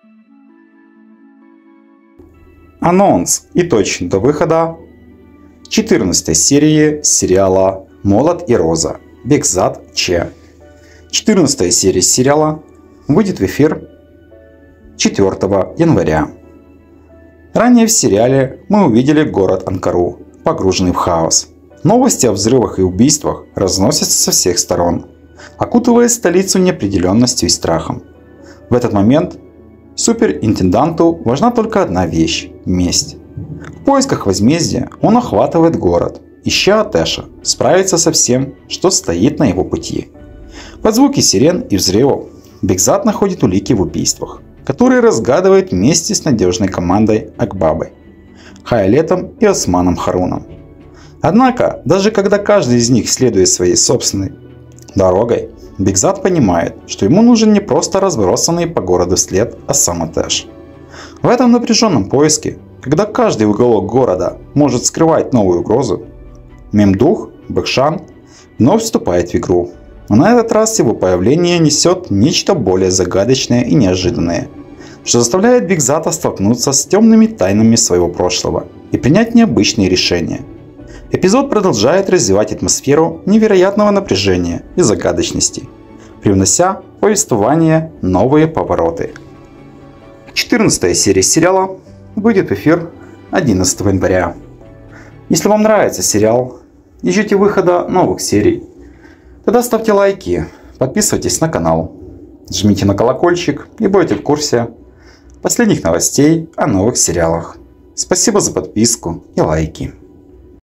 Анонс и точно до выхода 14 серии сериала «Молот и Роза. Бекзат Ч». 14 серия сериала выйдет в эфир 4 января. Ранее в сериале мы увидели город Анкару, погруженный в хаос. Новости о взрывах и убийствах разносятся со всех сторон, окутывая столицу неопределенностью и страхом. В этот момент суперинтенданту важна только одна вещь – месть. В поисках возмездия он охватывает город, ища Атэша справиться со всем, что стоит на его пути. Под звуки сирен и взрывов Бекзат находит улики в убийствах, которые разгадывает вместе с надежной командой Акбабы, Хаялетом и Османом Харуном. Однако, даже когда каждый из них следует своей собственной дорогой, Бекзат понимает, что ему нужен не просто разбросанный по городу след, а сам Атэш. В этом напряженном поиске, когда каждый уголок города может скрывать новую угрозу, Мемдух Бэкшан вновь вступает в игру. Но на этот раз его появление несет нечто более загадочное и неожиданное, что заставляет Бекзата столкнуться с темными тайнами своего прошлого и принять необычные решения. Эпизод продолжает развивать атмосферу невероятного напряжения и загадочности, привнося в повествование новые повороты. 14 серия сериала выйдет в эфир 11 января. Если вам нравится сериал и ждете выхода новых серий, тогда ставьте лайки, подписывайтесь на канал, жмите на колокольчик и будете в курсе последних новостей о новых сериалах. Спасибо за подписку и лайки.